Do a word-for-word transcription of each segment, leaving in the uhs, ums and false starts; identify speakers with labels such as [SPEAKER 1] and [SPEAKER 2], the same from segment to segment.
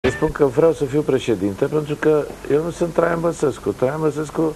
[SPEAKER 1] Îi spun că vreau să fiu președinte pentru că eu nu sunt Traian Băsescu. Traian Băsescu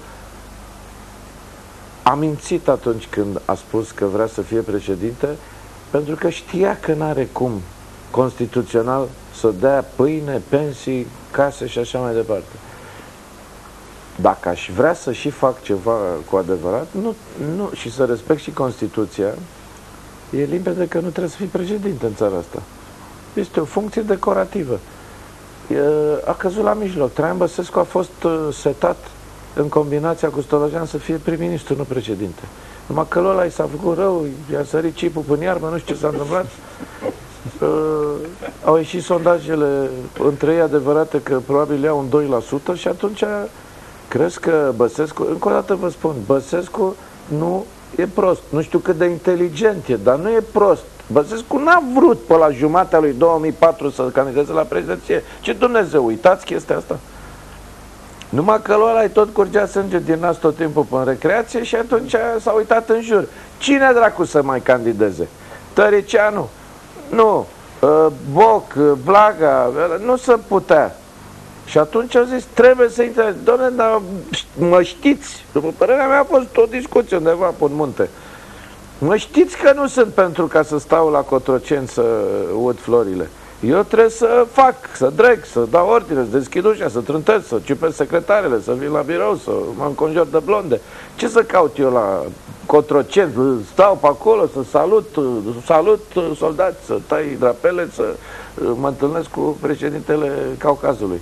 [SPEAKER 1] a mințit atunci când a spus că vrea să fie președinte, pentru că știa că n-are cum constituțional să dea pâine, pensii, case și așa mai departe. Dacă aș vrea să și fac ceva cu adevărat, nu, nu, și să respect și Constituția, e limpede că nu trebuie să fii președinte în țara asta. Este o funcție decorativă. A căzut la mijloc. Traian Băsescu a fost setat în combinația cu Stolojan să fie prim-ministru, nu președinte. Numai că ăla i s-a făcut rău, i-a sărit cipul până iarbă, nu știu ce s-a întâmplat. Uh, au ieșit sondajele între ei adevărate că probabil iau un doi la sută și atunci crezi că Băsescu, încă o dată vă spun, Băsescu nu e prost. Nu știu cât de inteligent e, dar nu e prost. Băsescu n-a vrut pe la jumatea lui două mii patru să candideze la președinție. Ce Dumnezeu, uitați chestia asta. Numai că ăla îi tot curgea sânge din nas tot timpul pe recreație și atunci s-a uitat în jur. Cine dracu să mai candideze? Tăricianu? Nu. Boc, Blaga, nu se putea. Și atunci au zis, trebuie să intre. Doamne, dar mă știți? După părerea mea a fost o discuție undeva pe munte. Mă știți că nu sunt pentru ca să stau la Cotroceni să ud florile. Eu trebuie să fac, să dreg, să dau ordine, să deschid ușa, să trântez, să ciupesc secretarele, să vin la birou, să mă înconjur de blonde. Ce să caut eu la Cotroceni? Stau pe acolo, să salut, salut soldați, să tai drapele, să mă întâlnesc cu președintele Caucazului.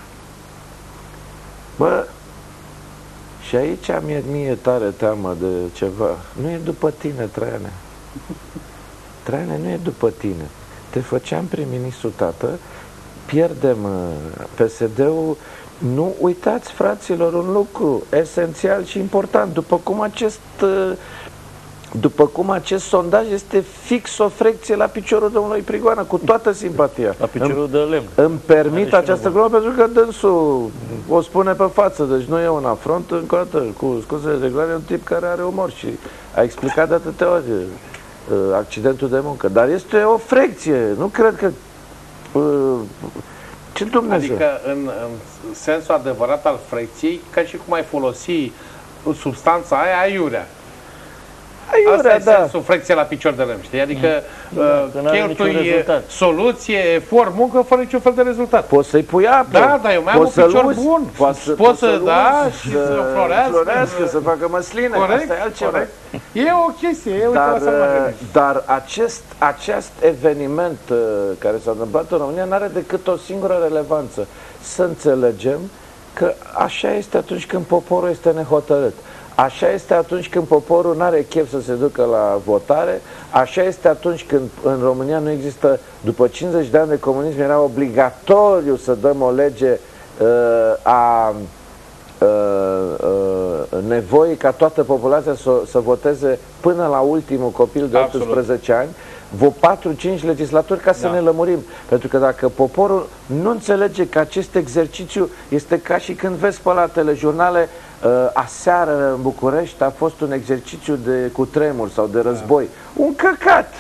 [SPEAKER 1] Bă, și aici mi-e mie tare teamă de ceva. Nu e după tine, Traiane. Traiane, nu e după tine. Te făceam prim-ministru, tată, pierdem P S D-ul. Nu uitați, fraților, un lucru esențial și important. După cum acest, după cum acest sondaj este fix o frecție la piciorul domnului Prigoană, cu toată simpatia.
[SPEAKER 2] La piciorul de lemn.
[SPEAKER 1] Îmi permit această glumă pentru că dânsul o spune pe față, deci nu e un afront, încă o dată, cu scuzele de gloare, e un tip care are umor și a explicat de atâtea ori accidentul de muncă. Dar este o frecție. Nu cred că... Ce Dumnezeu?
[SPEAKER 3] Adică în, în sensul adevărat al frecției, ca și cum ai folosi substanța aia aiurea. Aiurea, asta e da. sensul frecție la picior de lemn, știi? Adică da, uh, cheltui soluție, efort, muncă, fără niciun fel de rezultat.
[SPEAKER 1] Poți să-i pui apă.
[SPEAKER 3] Da, dar eu mai am un picior uzi, bun.
[SPEAKER 1] Poți să,
[SPEAKER 3] poți să, da, și să, să florească.
[SPEAKER 1] florească să facă măsline.
[SPEAKER 3] Corect,
[SPEAKER 1] asta e altceva.
[SPEAKER 3] Corect. E o chestie, e
[SPEAKER 1] dar, dar acest, acest eveniment uh, care s-a întâmplat în România nu are decât o singură relevanță. Să înțelegem că așa este atunci când poporul este nehotărât. Așa este atunci când poporul nu are chef să se ducă la votare, așa este atunci când în România nu există, după cincizeci de ani de comunism, era obligatoriu să dăm o lege uh, a uh, uh, nevoii ca toată populația să, să voteze până la ultimul copil de optsprezece ani, vreo patru cinci legislaturi ca să da. ne lămurim. Pentru că dacă poporul nu înțelege că acest exercițiu este ca și când vezi pe la telejurnale uh, aseară în București a fost un exercițiu de cutremur sau de război. Da. Un căcat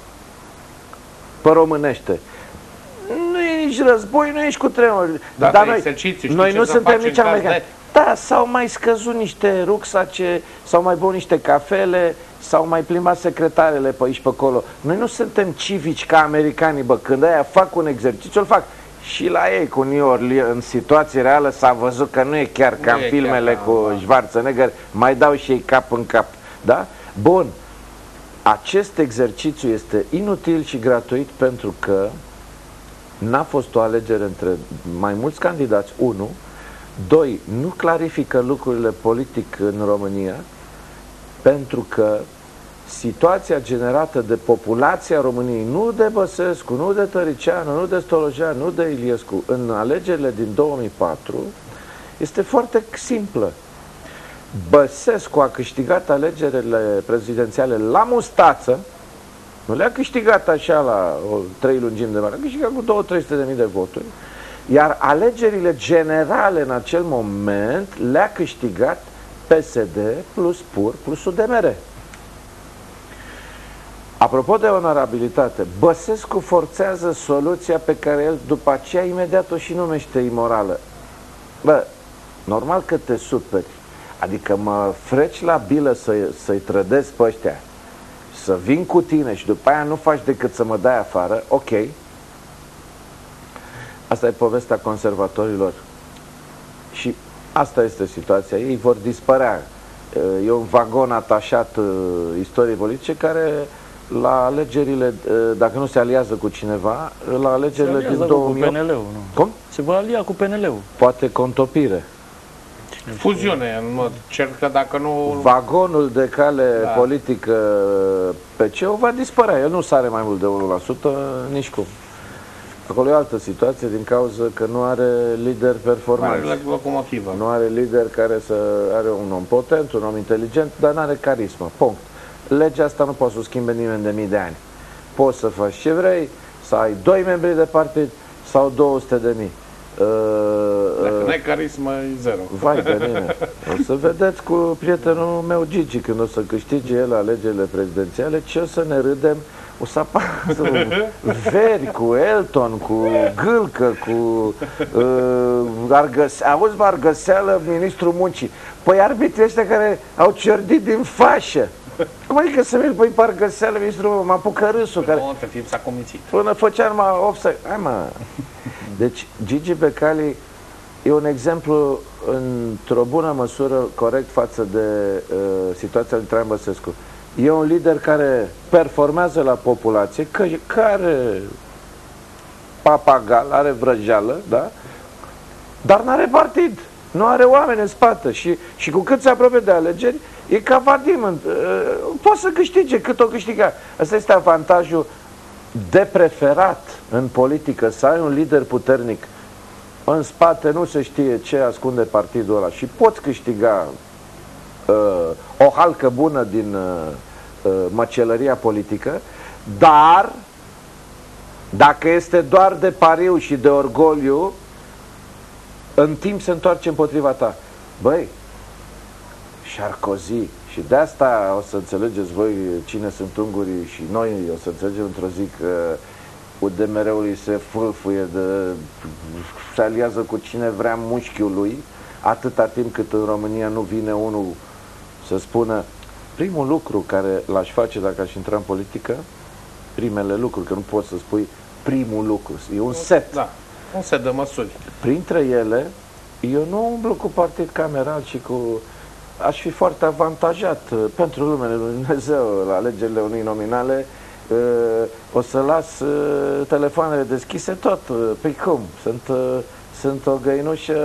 [SPEAKER 1] pe românește. Nu e nici război, nu e nici cutremur.
[SPEAKER 3] Da,
[SPEAKER 1] dar noi, noi nu suntem nici americani.
[SPEAKER 3] De...
[SPEAKER 1] Da, s-au mai scăzut niște rucsace, s-au mai băut niște cafele, s-au mai plimbat secretarele pe aici pe acolo. Noi nu suntem civici ca americanii, bă, când aia fac un exercițiu, îl fac. Și la ei cu New Orleans, în situație reală, s-a văzut că nu e chiar ca în filmele chiar, cu Schwarzenegger, mai dau și ei cap în cap. Da? Bun. Acest exercițiu este inutil și gratuit pentru că n-a fost o alegere între mai mulți candidați, unu. Doi, nu clarifică lucrurile politic în România, pentru că situația generată de populația României, nu de Băsescu, nu de Tăricianu, nu de Stolojan, nu de Iliescu, în alegerile din două mii patru, este foarte simplă. Băsescu a câștigat alegerile prezidențiale la mustață, nu le-a câștigat așa la o, trei lungimi de mare, a câștigat cu două trei sute de mii de voturi, iar alegerile generale în acel moment le-a câștigat P S D plus P U R plus U D M R. Apropo de onorabilitate, Băsescu forțează soluția pe care el după aceea imediat o și numește imorală. Bă, normal că te superi, adică mă freci la bilă să, să-i trădezi pe ăștia, să vin cu tine și după aia nu faci decât să mă dai afară, ok. Asta e povestea conservatorilor și asta este situația, ei vor dispărea. E un vagon atașat istoriei politice care la alegerile, dacă nu se aliază cu cineva, la alegerile din două mii opt...
[SPEAKER 2] cu P N L-ul, nu?
[SPEAKER 1] Cum?
[SPEAKER 2] Se va alia cu P N L-ul.
[SPEAKER 1] Poate contopire.
[SPEAKER 3] Fuziune, în mod cert că dacă nu...
[SPEAKER 1] Vagonul de cale
[SPEAKER 3] da. politică
[SPEAKER 1] P C-ul va dispărea. El nu sare mai mult de unu la sută, nici cum. Acolo e o altă situație din cauza că nu are lider performant.
[SPEAKER 3] Nu are locomotivă.
[SPEAKER 1] Nu are lider care să are un om potent, un om inteligent, dar nu are carismă. Punct. Legea asta nu poate să o schimbe nimeni de mii de ani. Poți să faci ce vrei, să ai doi membri de partid sau două sute de mii. Uh,
[SPEAKER 3] Dacă uh, n-ai carismă, e zero.
[SPEAKER 1] Vai de mine. O să vedeți cu prietenul meu Gigi, când o să câștige el alegerile prezidențiale, ce o să ne râdem. O să apară veri cu Elton, cu Gâlcă, cu uh, Argăse, auzi, mă, Argăseală, ministrul muncii. Păi arbitrii ăștia care au ciordit din fașă. Cum adică să merg, păi, pe Argăseală, ministrul, mă apucă râsul. Care...
[SPEAKER 3] Nu, între timp s-a comințit.
[SPEAKER 1] Până făcea numai offside. Hai, mă. Deci, Gigi Becali e un exemplu, într-o bună măsură, corect față de uh, situația lui Traian Băsescu. E un lider care performează la populație, că, care papagal, are vrăjeală, da? Dar nu are partid, nu are oameni în spate și, și cu cât se apropie de alegeri, e ca Vadim, uh, poate să câștige cât o câștiga. Asta este avantajul de preferat în politică, să ai un lider puternic. În spate nu se știe ce ascunde partidul ăla și poți câștiga uh, o halcă bună din uh, măcelăria politică, dar dacă este doar de pariu și de orgoliu, în timp se întoarce împotriva ta. Băi, Sarkozy, și de asta o să înțelegeți voi cine sunt ungurii și noi o să înțelegem într-o zi că U D M R-ului se fâlfâie, de, se aliază cu cine vrea mușchiul lui, atâta timp cât în România nu vine unul să spună primul lucru care l-aș face dacă aș intra în politică, primele lucruri, că nu poți să spui primul lucru, e un set.
[SPEAKER 3] Da, un set de măsuri.
[SPEAKER 1] Printre ele, eu nu umblu cu partid cameral și cu... Aș fi foarte avantajat pentru lumele lui Dumnezeu la alegerile uninominale. O să las telefoanele deschise tot. Păi cum? Sunt, sunt o găinușă,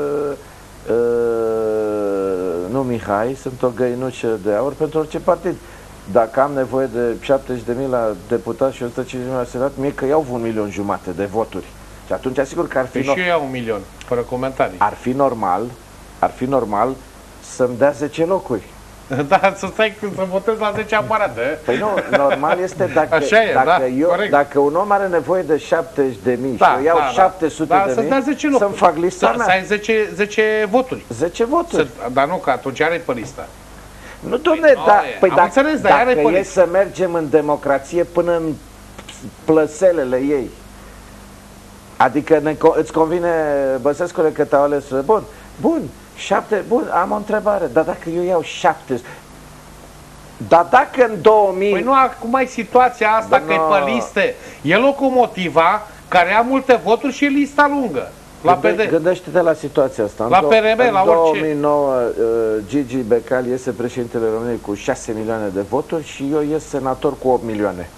[SPEAKER 1] nu Mihai, sunt o găinușă de aur pentru orice partid. Dacă am nevoie de șaptezeci de mii la deputat și o sută cincizeci de mii la senat, mie că iau un milion jumate de voturi. Și atunci asigur că ar fi...
[SPEAKER 3] Păi și eu iau un milion, fără comentarii.
[SPEAKER 1] Ar fi normal, ar fi normal să-mi dea zece locuri.
[SPEAKER 3] Da, să stai să votez la zece aparate.
[SPEAKER 1] Păi nu, normal este dacă,
[SPEAKER 3] așa e,
[SPEAKER 1] dacă,
[SPEAKER 3] da,
[SPEAKER 1] eu, dacă un om are nevoie de șaptezeci de mii
[SPEAKER 3] da,
[SPEAKER 1] și eu iau
[SPEAKER 3] da,
[SPEAKER 1] șapte sute
[SPEAKER 3] da,
[SPEAKER 1] de mii, să-mi fac lista mea.
[SPEAKER 3] Să ai zece, zece voturi.
[SPEAKER 1] zece voturi.
[SPEAKER 3] Să, dar nu, că atunci are pe listă.
[SPEAKER 1] Nu, dom'le, păi, da, păi dacă,
[SPEAKER 3] înțeles, dar
[SPEAKER 1] dacă
[SPEAKER 3] are
[SPEAKER 1] e să mergem în democrație până în plăselele ei, adică ne, îți convine, Băsescule, că te-au ales, bun, bun, șapte, bun, am o întrebare, dar dacă eu iau șapte, dar dacă în două mii...
[SPEAKER 3] Păi nu, acum ai situația asta, că no. e pe liste, e locomotiva care a multe voturi și e lista lungă. La
[SPEAKER 1] Gânde, Gândește-te la situația asta.
[SPEAKER 3] La P R M, la orice.
[SPEAKER 1] În două mii nouă, uh, Gigi Becali iese președintele României cu șase milioane de voturi și eu ies senator cu opt milioane.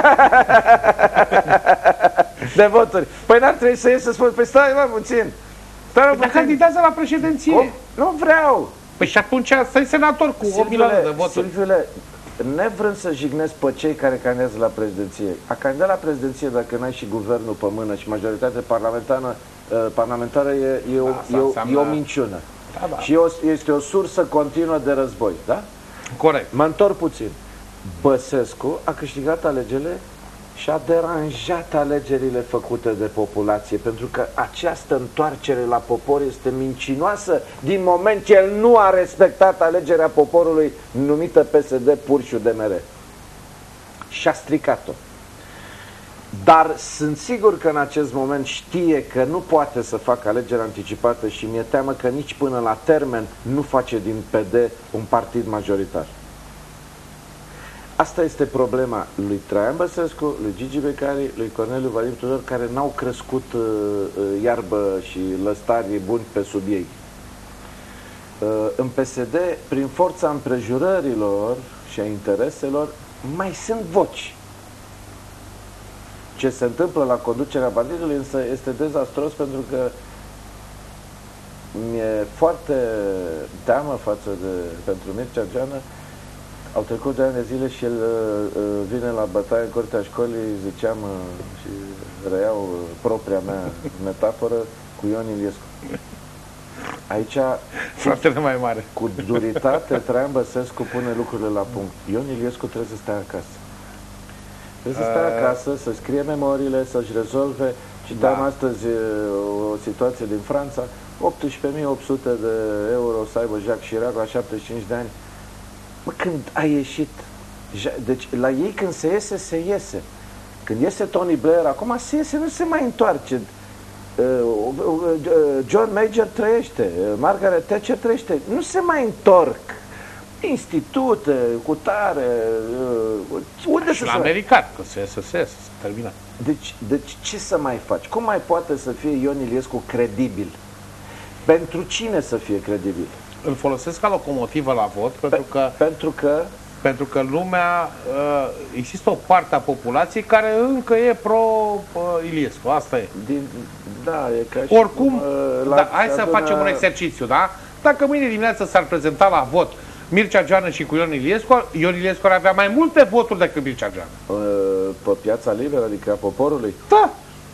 [SPEAKER 1] De voturi. Păi n-ar trebui să ies să spun, păi stai, mă, puțin. Stai,
[SPEAKER 3] păi, dar candidează la președinție.
[SPEAKER 1] Cum? Nu vreau.
[SPEAKER 3] Păi și atunci stai senator cu opt milioane de voturi.
[SPEAKER 1] Silviule, nevrând să jignesc pe cei care candidează la prezidenție. A candidat la prezidenție dacă n-ai și guvernul pe mână și majoritatea parlamentară, parlamentară e, e, o, e, o, e o minciună.
[SPEAKER 3] Da, da.
[SPEAKER 1] Și e o, este o sursă continuă de război. Da?
[SPEAKER 3] Corect.
[SPEAKER 1] Mă întorc puțin. Băsescu a câștigat alegerile și a deranjat alegerile făcute de populație, pentru că această întoarcere la popor este mincinoasă din moment ce el nu a respectat alegerea poporului numită P S D pur și U D M R. și a stricat-o. Dar sunt sigur că în acest moment știe că nu poate să facă alegeri anticipate și mi-e teamă că nici până la termen nu face din P D un partid majoritar. Asta este problema lui Traian Băsescu, lui Gigi Becali, lui Corneliu Vadim Tudor, care n-au crescut uh, uh, iarbă și lăstari buni pe sub ei. Uh, în P S D, prin forța împrejurărilor și a intereselor, mai sunt voci. Ce se întâmplă la conducerea partidului însă este dezastros, pentru că mi-e foarte teamă față de, pentru Mircea Geană. Au trecut de ani de zile și el uh, vine la bătaie în curtea școlii, ziceam uh, și reiau uh, propria mea metaforă cu Ion Iliescu. Aici,
[SPEAKER 3] fratele mai mare,
[SPEAKER 1] cu duritate, Traian Băsescu pune lucrurile la punct. Ion Iliescu trebuie să stea acasă. Trebuie să stea acasă, să scrie memoriile, să-și rezolve. Citeam da. astăzi o situație din Franța, optsprezece mii opt sute de euro să aibă Jacques Chirac la șaptezeci și cinci de ani. Mă, când a ieșit, deci la ei când se iese, se iese. Când iese Tony Blair, acum se iese, nu se mai întoarce. John Major trăiește, Margaret Thatcher trăiește, nu se mai întorc. Institute, cu tare, unde
[SPEAKER 3] și
[SPEAKER 1] să
[SPEAKER 3] la
[SPEAKER 1] se
[SPEAKER 3] american, că se iese, se iese, se termină.
[SPEAKER 1] Deci, deci ce să mai faci? Cum mai poate să fie Ion Iliescu credibil? Pentru cine să fie credibil?
[SPEAKER 3] Îl folosesc ca locomotivă la vot, pentru
[SPEAKER 1] Pe,
[SPEAKER 3] că,
[SPEAKER 1] pentru că
[SPEAKER 3] pentru că lumea, uh, există o parte a populației care încă e pro-Iliescu, uh, asta e.
[SPEAKER 1] Din, da, e ca și
[SPEAKER 3] Oricum,
[SPEAKER 1] cum, uh,
[SPEAKER 3] da, hai să
[SPEAKER 1] adună...
[SPEAKER 3] facem un exercițiu, da? Dacă mâine dimineață s-ar prezenta la vot Mircea Geană și cu Ion Iliescu, Ion Iliescu ar avea mai multe voturi decât Mircea Geană.
[SPEAKER 1] Uh, pe piața liberă, adică a poporului?
[SPEAKER 3] Da.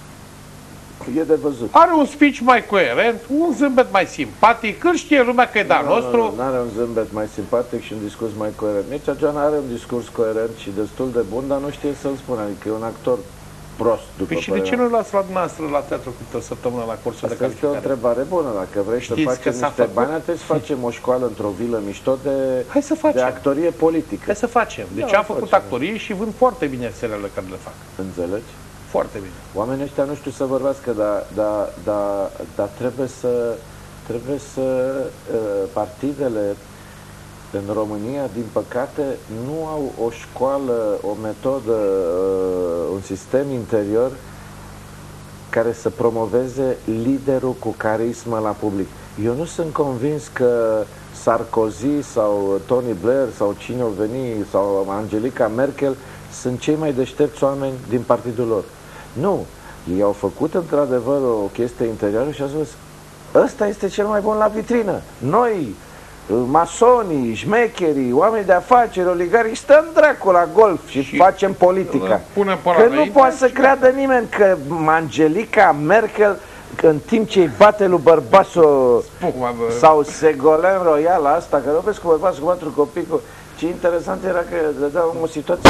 [SPEAKER 1] E de văzut.
[SPEAKER 3] Are un speech mai coerent, un zâmbet mai simpatic, când știe lumea că e de-al nostru.
[SPEAKER 1] Nu, nu are un zâmbet mai simpatic și un discurs mai coerent. Mircea Geană are un discurs coerent și destul de bun, dar nu știe să-l spună, adică e un actor prost, după
[SPEAKER 3] păi și de ce nu l-ați la dumneavoastră la teatru câte o săptămână la cursul de calificare?
[SPEAKER 1] Asta este o întrebare bună. Dacă vrei
[SPEAKER 3] Știți
[SPEAKER 1] să facem niște
[SPEAKER 3] făcut?
[SPEAKER 1] bani, trebuie să facem o școală într-o vilă mișto de,
[SPEAKER 3] Hai să facem.
[SPEAKER 1] de actorie politică.
[SPEAKER 3] Hai să facem. Deci
[SPEAKER 1] Da,
[SPEAKER 3] am făcut
[SPEAKER 1] facem.
[SPEAKER 3] actorie și vând foarte bine serialele care le fac.
[SPEAKER 1] Înțelegi?
[SPEAKER 3] Foarte bine.
[SPEAKER 1] Oamenii ăștia nu știu să vorbească, dar, dar, dar, dar trebuie să, trebuie să uh, partidele în România, din păcate, nu au o școală, o metodă, uh, un sistem interior care să promoveze liderul cu carismă la public. Eu nu sunt convins că Sarkozy sau Tony Blair sau cine o veni sau Angelica Merkel sunt cei mai deștepți oameni din partidul lor. Nu. Ei au făcut într-adevăr o chestie interioară și au spus: ăsta este cel mai bun la vitrină. Noi, masonii, șmecherii, oameni de afaceri, oligarii, stăm dracu la golf și, și facem politica. Că nu poate să creadă nimeni că Angelica Merkel, că în timp ce îi bate lui Bărbasul sau Ségolène Royal asta, că nu vezi cu bărbasul cu patru copii, cu... ce interesant era că dădeau o situație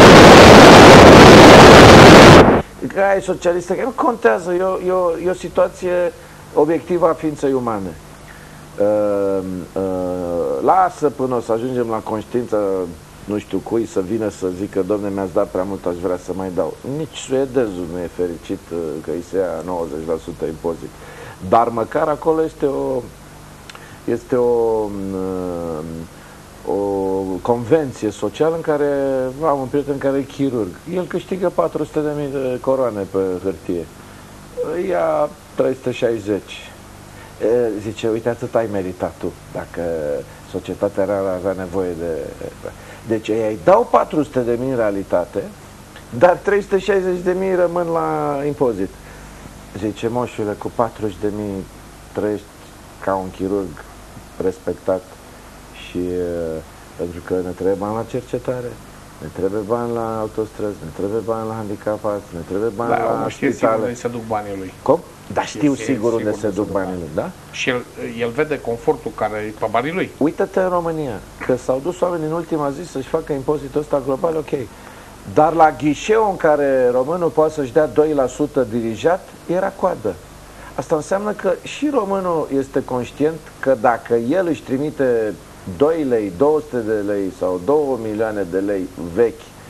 [SPEAKER 1] că ai socialistă, că nu contează, e o, e o, e o situație obiectivă a ființei umane. Uh, uh, lasă până o să ajungem la conștiință, nu știu cui, să vină să zică: domne, mi-ați dat prea mult, aș vrea să mai dau. Nici suedezul nu e fericit uh, că îi se ia nouăzeci la sută impozit. Dar măcar acolo este o este o uh, o convenție socială în care am un prieten care e chirurg. El câștigă patru sute de mii de coroane pe hârtie. Ia trei sute șaizeci. Zice: uite, atât ai meritat tu, dacă societatea reală avea nevoie de... Deci ei îi dau patru sute de mii în realitate, dar trei sute șaizeci de mii rămân la impozit. Zice: moșule, cu patruzeci de mii trăiești ca un chirurg respectat. Și uh, pentru că ne trebuie bani la cercetare, ne trebuie bani la autostrăzi, ne trebuie bani la handicapați, ne trebuie bani da, la
[SPEAKER 3] știe sigur unde se duc banii lui.
[SPEAKER 1] Cum? Da, știu sigur, sigur unde se duc banii lui, da?
[SPEAKER 3] Și el, el vede confortul care e pe banii lui.
[SPEAKER 1] Uită-te în România, că s-au dus oamenii în ultima zi să-și facă impozitul ăsta global, ok. Dar la ghișeu în care românul poate să-și dea doi la sută dirijat, era coadă. Asta înseamnă că și românul este conștient că dacă el își trimite doi lei, două sute de lei sau două milioane de lei vechi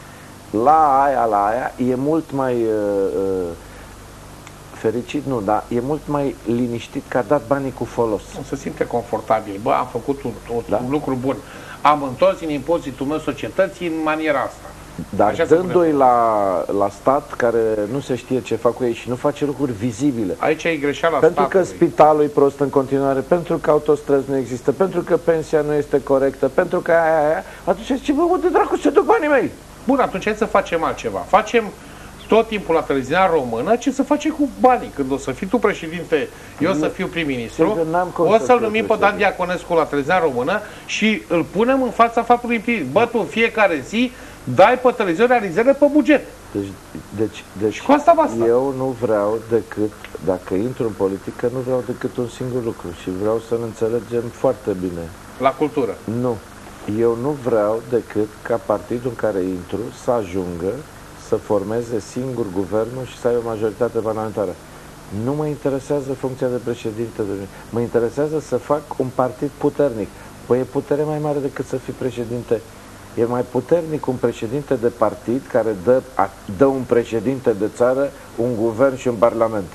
[SPEAKER 1] la aia, la aia, e mult mai uh, uh, fericit, nu, dar e mult mai liniștit că a dat banii cu folos.
[SPEAKER 3] Nu se simte confortabil. Bă, am făcut un, un,
[SPEAKER 1] Da?
[SPEAKER 3] un lucru bun. Am întors din impozitul meu societății în maniera asta.
[SPEAKER 1] Dar
[SPEAKER 3] Așa se
[SPEAKER 1] dându-i la, la stat care nu se știe ce fac cu ei și nu face lucruri vizibile.
[SPEAKER 3] Aici e greșeala
[SPEAKER 1] Pentru
[SPEAKER 3] statului.
[SPEAKER 1] că spitalul e prost în continuare, pentru că autostrăzi nu există, pentru că pensia nu este corectă, pentru că aia, aia, aia, atunci zice, bă, unde dracu se duc banii mei?
[SPEAKER 3] Bun, atunci hai să facem altceva. Facem tot timpul la televiziunea română ce să face cu banii. Când o să fii tu președinte, eu să fiu prim-ministru,
[SPEAKER 1] Sigur, n-am cum
[SPEAKER 3] o
[SPEAKER 1] să
[SPEAKER 3] să-l
[SPEAKER 1] fiu
[SPEAKER 3] numim pe Dan
[SPEAKER 1] președinte.
[SPEAKER 3] Diaconescu la televiziunea română și îl punem în fața faptului împlinit. Bă, tu în fiecare zi dai pe televiziune realizările pe buget.
[SPEAKER 1] Deci, deci, deci
[SPEAKER 3] Și cu asta basta.
[SPEAKER 1] eu nu vreau decât, dacă intru în politică, nu vreau decât un singur lucru și vreau să ne înțelegem foarte bine.
[SPEAKER 3] La cultură.
[SPEAKER 1] Nu. Eu nu vreau decât ca partidul în care intru să ajungă să formeze singur guvernul și să aibă majoritate parlamentară. Nu mă interesează funcția de președinte. De... Mă interesează să fac un partid puternic. Păi e putere mai mare decât să fii președinte. E mai puternic un președinte de partid care dă, a, dă un președinte de țară, un guvern și un parlament.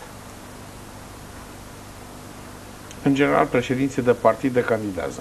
[SPEAKER 3] În general, președinții de partid candidează.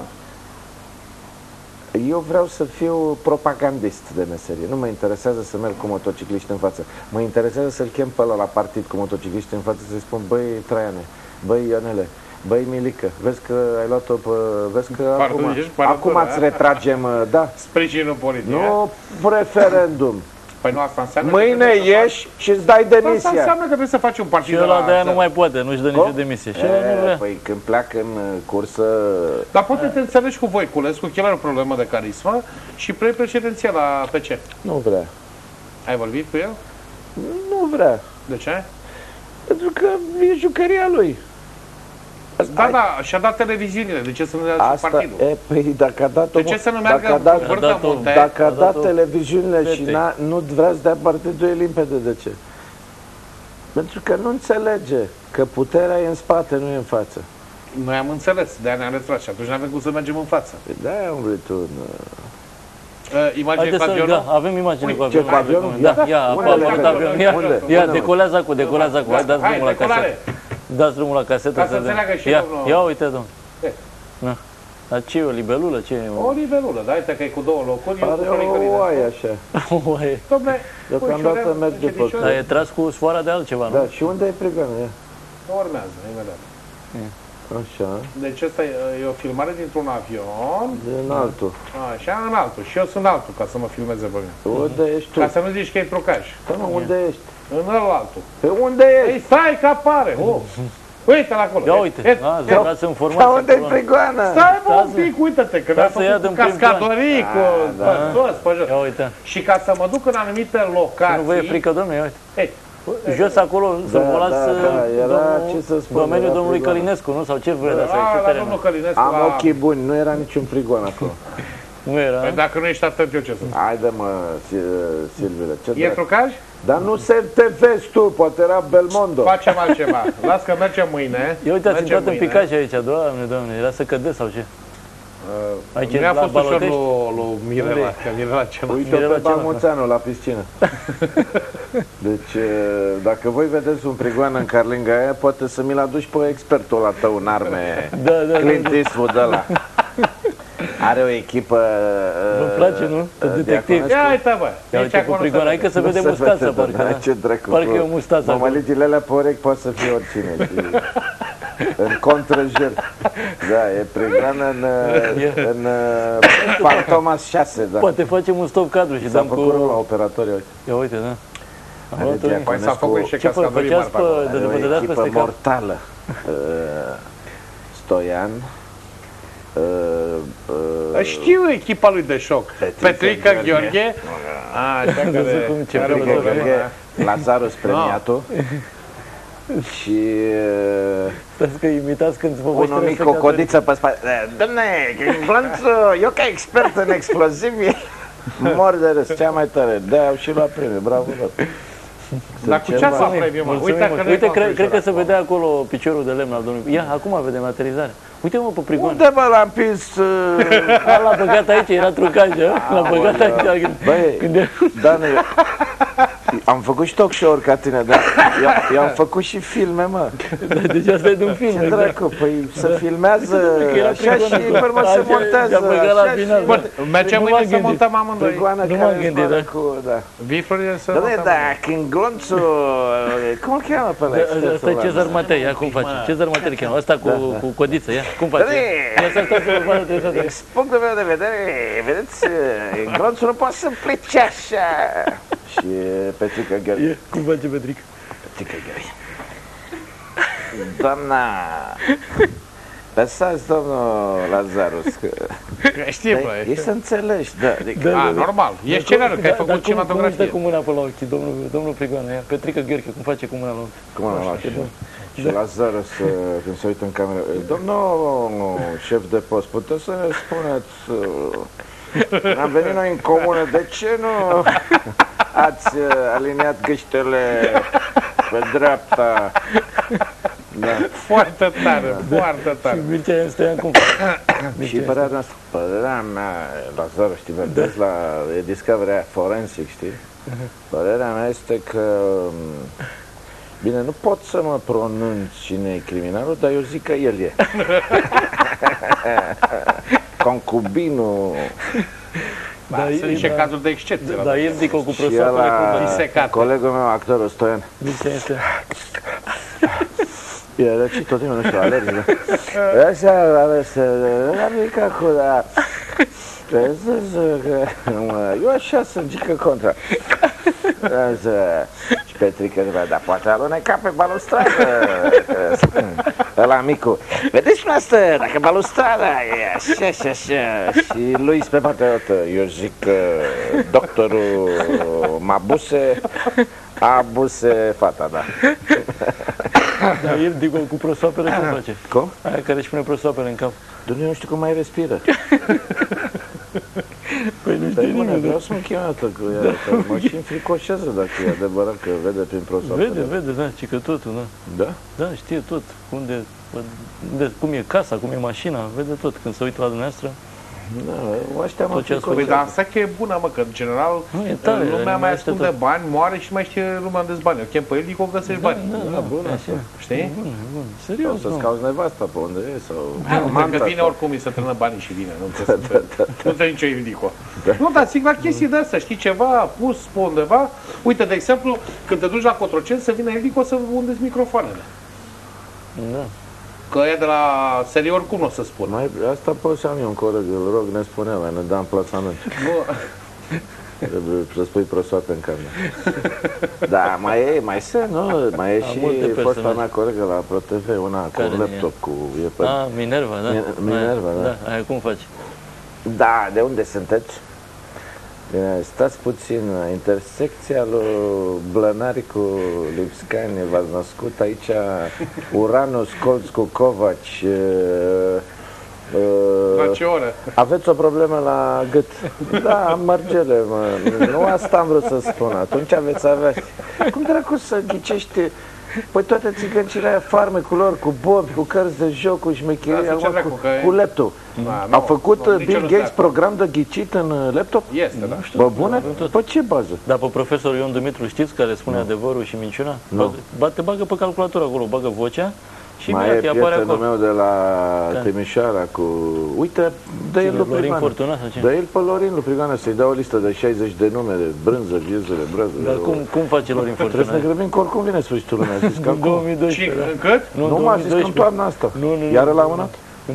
[SPEAKER 1] Eu vreau să fiu propagandist de meserie. Nu mă interesează să merg cu motocicliști în față. Mă interesează să-l chem pe ăla la partid cu motocicliști în față, să-i spun, băi Traiane, băi Ionele, băi Milică, vezi că ai luat-o pe... Vezi că
[SPEAKER 3] Pardon,
[SPEAKER 1] acum,
[SPEAKER 3] ești parator,
[SPEAKER 1] acum îți retragem, da?
[SPEAKER 3] Sprijinul politic.
[SPEAKER 1] Nu referendum.
[SPEAKER 3] Păi nu, asta înseamnă că
[SPEAKER 1] Mâine
[SPEAKER 3] trebuie să
[SPEAKER 1] ieși și îți dai
[SPEAKER 3] faci- Asta
[SPEAKER 1] demisia.
[SPEAKER 3] înseamnă că trebuie să faci un partid
[SPEAKER 2] Și
[SPEAKER 3] de
[SPEAKER 2] ăla
[SPEAKER 3] la
[SPEAKER 2] de aia nu
[SPEAKER 3] zero.
[SPEAKER 2] mai poate, nu-și dă nicio demisie. Și ăla nu
[SPEAKER 1] E,
[SPEAKER 2] vrea.
[SPEAKER 1] păi când pleacă în uh, cursă...
[SPEAKER 3] Dar poate te înțelegi cu Voiculescu, că el are o problemă de carismă și pre președinția la P C.
[SPEAKER 1] Nu vrea.
[SPEAKER 3] Ai vorbit cu el?
[SPEAKER 1] Nu vrea.
[SPEAKER 3] De ce?
[SPEAKER 1] Pentru că e jucăria lui.
[SPEAKER 3] Da, da, și-a dat televiziunile. De ce să nu dea și
[SPEAKER 1] Asta,
[SPEAKER 3] partidul?
[SPEAKER 1] e, păi dacă a dat
[SPEAKER 3] De ce să nu meargă
[SPEAKER 1] dacă a
[SPEAKER 3] în
[SPEAKER 1] dat,
[SPEAKER 3] vârf
[SPEAKER 2] a
[SPEAKER 3] de
[SPEAKER 2] dat-o-
[SPEAKER 3] munte?
[SPEAKER 1] dacă a
[SPEAKER 2] a
[SPEAKER 1] dat
[SPEAKER 2] dat-o
[SPEAKER 1] televiziunile și
[SPEAKER 2] fetei.
[SPEAKER 1] n-a, nu vrea să dea partidul, e limpede de ce. Pentru că nu înțelege că puterea e în spate, nu e în față.
[SPEAKER 3] Noi am înțeles, de-aia ne-am retras și atunci n-avem cum să mergem în față.
[SPEAKER 1] Păi de-aia am vrut un...
[SPEAKER 3] Uh, imagine
[SPEAKER 2] Haideți
[SPEAKER 3] cu
[SPEAKER 2] să,
[SPEAKER 3] avionul?
[SPEAKER 2] da, avem imagine cu
[SPEAKER 1] Ce,
[SPEAKER 2] avionul.
[SPEAKER 1] cu avionul?
[SPEAKER 2] Da,
[SPEAKER 1] Da.
[SPEAKER 2] ia,
[SPEAKER 1] Unde
[SPEAKER 2] apa,
[SPEAKER 1] le
[SPEAKER 2] apărut
[SPEAKER 1] vedem?
[SPEAKER 2] avionul. Ia,
[SPEAKER 1] Unde?
[SPEAKER 2] ia,
[SPEAKER 1] Unde, mă?
[SPEAKER 2] decolează cu, decolează cu. Hai, dați
[SPEAKER 3] Hai,
[SPEAKER 2] drumul la
[SPEAKER 3] decolare!
[SPEAKER 2] casetă. Dați drumul la casetă.
[SPEAKER 3] Ca să
[SPEAKER 2] vedem.
[SPEAKER 3] înțeleagă și
[SPEAKER 2] Ia,
[SPEAKER 3] domnul-
[SPEAKER 2] ia uite, domnul.
[SPEAKER 3] Ce?
[SPEAKER 2] Da. Dar ce e o libelulă? Ce e?
[SPEAKER 3] O nivelulă, da? Uite că e cu două locuri. eu cu
[SPEAKER 1] Pare
[SPEAKER 3] Florin
[SPEAKER 1] o
[SPEAKER 3] Călinescu.
[SPEAKER 1] oaie așa.
[SPEAKER 2] Oaie.
[SPEAKER 3] Dom'le,
[SPEAKER 1] Deocamdată
[SPEAKER 3] ușurel,
[SPEAKER 1] merge pe
[SPEAKER 3] încetișor,
[SPEAKER 2] Dar e tras cu sfoara de altceva, nu?
[SPEAKER 1] Da, și unde e prigoană? Ia.
[SPEAKER 3] nu urmează, imediat.
[SPEAKER 1] Așa,
[SPEAKER 3] Deci ăsta e, e o filmare dintr-un avion,
[SPEAKER 1] din altul.
[SPEAKER 3] așa, în altul. Și eu sunt altul, ca să mă filmeze pe mine.
[SPEAKER 1] Unde ești tu?
[SPEAKER 3] Ca să nu zici că e trucaj.
[SPEAKER 1] Păi nu, unde ești?
[SPEAKER 3] În ăla altul.
[SPEAKER 1] Pe unde
[SPEAKER 3] Ei,
[SPEAKER 1] ești?
[SPEAKER 3] stai că apare! Oh. Uite-l acolo.
[SPEAKER 2] Ia
[SPEAKER 3] E-
[SPEAKER 2] uite,
[SPEAKER 3] e-
[SPEAKER 2] a,
[SPEAKER 3] e-
[SPEAKER 2] dați
[SPEAKER 1] Dar
[SPEAKER 2] informații
[SPEAKER 1] unde e
[SPEAKER 2] acolo.
[SPEAKER 1] prigoană?
[SPEAKER 3] Stai mă un
[SPEAKER 2] Stați,
[SPEAKER 3] pic, uite-te, că
[SPEAKER 2] Da,
[SPEAKER 3] mi-a
[SPEAKER 2] să ia
[SPEAKER 3] făcut
[SPEAKER 2] din
[SPEAKER 3] cu
[SPEAKER 2] prim
[SPEAKER 3] cascadorii, cu
[SPEAKER 1] Da,
[SPEAKER 3] da, toți pe jos.
[SPEAKER 2] Ia uite.
[SPEAKER 3] Și ca să mă duc în anumite
[SPEAKER 2] Nu vă e
[SPEAKER 3] locații...
[SPEAKER 2] frică, domnule, ia uite.
[SPEAKER 3] Ei,
[SPEAKER 2] Jos acolo, să
[SPEAKER 1] Da,
[SPEAKER 2] volați
[SPEAKER 1] da, da, era, ce să spun,
[SPEAKER 2] domeniul
[SPEAKER 1] era
[SPEAKER 2] domnului
[SPEAKER 1] prigoană.
[SPEAKER 2] Călinescu, nu? Sau ce vreau să
[SPEAKER 3] la,
[SPEAKER 2] ce
[SPEAKER 3] la
[SPEAKER 2] teren?
[SPEAKER 3] domnul Călinescu,
[SPEAKER 1] Am
[SPEAKER 3] la...
[SPEAKER 1] ochii buni, nu era niciun prigon acolo.
[SPEAKER 2] Nu era.
[SPEAKER 3] Păi dacă nu ești atent, eu ce sunt?
[SPEAKER 1] Haide mă, Si- Silvile, ce
[SPEAKER 3] E
[SPEAKER 1] dracu?
[SPEAKER 3] trucaj?
[SPEAKER 1] Dar nu se te vezi tu, poate era Belmondo.
[SPEAKER 3] Facem altceva. Las că mergem mâine.
[SPEAKER 2] Ia uite, ați
[SPEAKER 3] mergem
[SPEAKER 2] intrat în
[SPEAKER 3] mâine.
[SPEAKER 2] picaș aici, doamne, doamne, era să cădeți sau ce?
[SPEAKER 3] Uh,
[SPEAKER 2] Aici
[SPEAKER 3] Mi-a
[SPEAKER 2] la
[SPEAKER 3] fost ușor
[SPEAKER 2] Balotești?
[SPEAKER 3] lui, lui Mirela,
[SPEAKER 2] Unde e?
[SPEAKER 3] că Mirela ceva.
[SPEAKER 1] Uite-o
[SPEAKER 2] Mirela
[SPEAKER 1] pe
[SPEAKER 2] ceva.
[SPEAKER 1] Bamuțeanu la piscină. Deci, e, dacă voi vedeți un prigoan în carlinga aia, poate să mi-l aduci pe expertul la tău în arme.
[SPEAKER 2] Da, da,
[SPEAKER 1] Clint Eastwood ăla. Are o echipă...
[SPEAKER 2] Vă place, nu? Pe detectiv.
[SPEAKER 3] Ia uite, bă.
[SPEAKER 2] Ia
[SPEAKER 3] Nici
[SPEAKER 2] uite cu
[SPEAKER 3] acolo
[SPEAKER 2] prigoana,
[SPEAKER 3] să
[SPEAKER 2] hai că se
[SPEAKER 1] Nu
[SPEAKER 2] vede
[SPEAKER 1] se
[SPEAKER 2] mustața,
[SPEAKER 1] vede,
[SPEAKER 2] parcă.
[SPEAKER 1] dar
[SPEAKER 2] da?
[SPEAKER 1] ce dracu.
[SPEAKER 2] Parcă e o mustață acolo.
[SPEAKER 1] Mămăligile alea pe urechi poate să fie oricine. Și în contrăjur. Da, e prigoană în, în Fantomas șase, da.
[SPEAKER 2] Poate facem un stop cadru și
[SPEAKER 1] S-a
[SPEAKER 2] dăm
[SPEAKER 1] făcut rău la
[SPEAKER 2] cu...
[SPEAKER 1] operatori. uite.
[SPEAKER 2] Ia uite, da. Am
[SPEAKER 1] Are
[SPEAKER 2] luat o-
[SPEAKER 1] Diaconescu,
[SPEAKER 3] Păi s-a făcut și
[SPEAKER 2] Ce fă-
[SPEAKER 3] cascadorii
[SPEAKER 2] făceați
[SPEAKER 3] mari pe acolo.
[SPEAKER 2] pe-
[SPEAKER 1] are
[SPEAKER 2] de-
[SPEAKER 1] o
[SPEAKER 2] vă dădeați
[SPEAKER 1] echipă
[SPEAKER 2] peste cap?
[SPEAKER 1] mortală. Uh, Stoian. Uh, uh,
[SPEAKER 3] Știu echipa lui de șoc. Petrică Gheorghe. Așa care
[SPEAKER 2] cum ce
[SPEAKER 3] are o
[SPEAKER 2] Petrică
[SPEAKER 3] problemă.
[SPEAKER 1] Gheorghe, Lazarus Premiatu. Și uh,
[SPEAKER 2] Stați că imitați când vă
[SPEAKER 1] unul mic cu o codiță pe spate. Dom'le, Glonțu, eu ca expert în explozivi mor de râs, cea mai tare. De-aia au și luat premiu, bravo lor.
[SPEAKER 3] Dar cu ce să premium?
[SPEAKER 2] Uite,
[SPEAKER 3] Uite,
[SPEAKER 2] Uite cred, cred că se vedea acolo piciorul de lemn al domnului. Ia, acum vedem aterizarea. Uite mă pe prigoană.
[SPEAKER 1] Unde mă l-am pins? Uh...
[SPEAKER 2] L-a băgat aici, era trucaj, l-a băgat aici.
[SPEAKER 1] Băi, când... Dane, am făcut și talk show-uri ca tine, dar eu am făcut și filme, mă.
[SPEAKER 2] Deci asta e de un film.
[SPEAKER 1] Ce dracu, păi se filmează așa și urmă se montează.
[SPEAKER 3] Bun, mergem mâine să montăm amândoi.
[SPEAKER 1] Prigoana care îți cu, da.
[SPEAKER 3] Vii, Florin, să
[SPEAKER 1] montăm. Da, când glonțul, cum îl cheamă pe ăla?
[SPEAKER 2] Asta e Cezar Matei, ia cum face. Cezar Matei îl cheamă, ăsta cu codiță, ia, cum face? Ia să stai să vadă trebuie să...
[SPEAKER 1] Din punctul meu de vedere, vedeți, glonțul nu poate să plece așa. Și Petrica Gheorghe.
[SPEAKER 2] Cum face Petrica?
[SPEAKER 1] Petrica Gheorghe. Doamna... Lăsați, domnul Lazarus, că...
[SPEAKER 3] Știe, bă.
[SPEAKER 1] E să înțelegi, da.
[SPEAKER 3] A, normal. E scenariu, că ai făcut cinematografie.
[SPEAKER 2] Cum stă cu mâna pe la ochi, domnul Prigoană, ia. Petrica Gheorghe, cum face cu mâna la ochi?
[SPEAKER 1] Cu mâna la ochi. Și Lazarus, când se uită în cameră, domnul șef de post, puteți să ne spuneți, am venit noi în comună, de ce nu ați aliniat gâștele pe dreapta? Da.
[SPEAKER 3] Foarte tare, foarte tare.
[SPEAKER 2] Și Mircea Stoian cum
[SPEAKER 1] Și părerea noastră, părerea mea, Lazarus, știi, vedeți la Discovery Forensic, știi? Părerea mea este că... Bine, nu pot să mă pronunț cine e criminalul, dar eu zic că el e. Concubinul.
[SPEAKER 3] Da, da, sunt niște da, cazuri de excepție.
[SPEAKER 2] Da, el zic-o cu prosoapele
[SPEAKER 1] disecate. Colegul meu, actorul Stoian. E răcit tot timpul, nu știu, alergic. Așa, ales, alergic acum, dar... Eu așa sunt, zic că contra. Și Petrica, dar poate aluneca pe balustradă. Ăla micu. Vedeți noastră, dacă balustrada e așa și așa. Și lui pe partea altă, eu zic că doctorul Mabuse abuse fata, da.
[SPEAKER 2] Dar el, digo, cu prosoapele cum face?
[SPEAKER 1] Cum?
[SPEAKER 2] Aia care își pune prosoapele în cap.
[SPEAKER 1] Dumnezeu, nu știu cum mai respiră.
[SPEAKER 2] Păi nu știu nimeni.
[SPEAKER 1] Vreau să mă chem dată cu ea, că mă și înfricoșează dacă e adevărat că vede prin prosoapele.
[SPEAKER 2] Vede, vede, da, ci că totul, da.
[SPEAKER 1] Da?
[SPEAKER 2] Da, știe tot. Unde, unde, cum e casa, cum e mașina, vede tot. Când se uită la dumneavoastră.
[SPEAKER 1] Da, ăștia mă înfricoșează.
[SPEAKER 3] Păi, dar asta că e bună, mă, că în general lumea mai ascunde bani, moare și mai știe lumea unde-s bani. O chem pe el, zic că găsești bani.
[SPEAKER 2] Da, da, bună asta.
[SPEAKER 3] Știi?
[SPEAKER 2] Bună, bună. Serios,
[SPEAKER 1] să-ți cauți nevasta pe unde e, sau...
[SPEAKER 3] Că vine oricum, îi să trână banii și vine. Nu trebuie nicio indico. Nu, dar zic la chestii de astea, știi, ceva pus pe undeva. Uite, de exemplu, când te duci la Cotroceni, să vină Indico să unde-s microfoanele.
[SPEAKER 2] Da.
[SPEAKER 3] Că e de la serie oricum o să spun.
[SPEAKER 1] Mai, asta pot să am eu un coleg, îl rog, ne spune, mai ne dăm plasament. Trebuie să spui prosoape în cameră. Da, mai e, mai se, nu? Mai e și fosta mea colegă la ProTV, una cu un laptop, cu...
[SPEAKER 2] Ah, Minerva, da?
[SPEAKER 1] Minerva, da.
[SPEAKER 2] Da, aia cum faci?
[SPEAKER 1] Da, de unde sunteți? Bine, stați puțin, intersecția lui Blănari cu Lipscani, v-ați născut aici, Uranus, Colț cu Covaci.
[SPEAKER 3] La ce oră?
[SPEAKER 1] Aveți o problemă la gât. Da, am mărgele, mă. Nu asta am vrut să spun. Atunci aveți avea. Cum dracu să ghicești? Păi toate țigăncile aia, farmecul lor, cu bobi, cu cărți de joc, cu șmecherie,
[SPEAKER 3] da,
[SPEAKER 1] cu, cu laptop. Da, a făcut nu, Bill Gates program de ghicit în laptop?
[SPEAKER 3] Este, da.
[SPEAKER 1] Bă, bună? Pe ce bază?
[SPEAKER 2] Dar pe profesorul Ion Dumitru știți, care spune nu. adevărul și minciuna?
[SPEAKER 1] Nu.
[SPEAKER 2] Bate, bagă pe calculator acolo, bagă vocea și
[SPEAKER 1] mai e prietenul meu de la Timișoara cu... Uite, dă el lui Prigoană. Dă el pe Lorin lui Prigoană să-i dea o listă de șaizeci de nume de brânză, viezele, brăză.
[SPEAKER 2] Dar cum, cum face Lorin Fortunaș?
[SPEAKER 1] Trebuie să ne grăbim că oricum vine sfârșitul lumea.
[SPEAKER 2] În două mii doisprezece.
[SPEAKER 3] Și cât?
[SPEAKER 1] Nu m-a zis că în toamna asta. Iar la mână?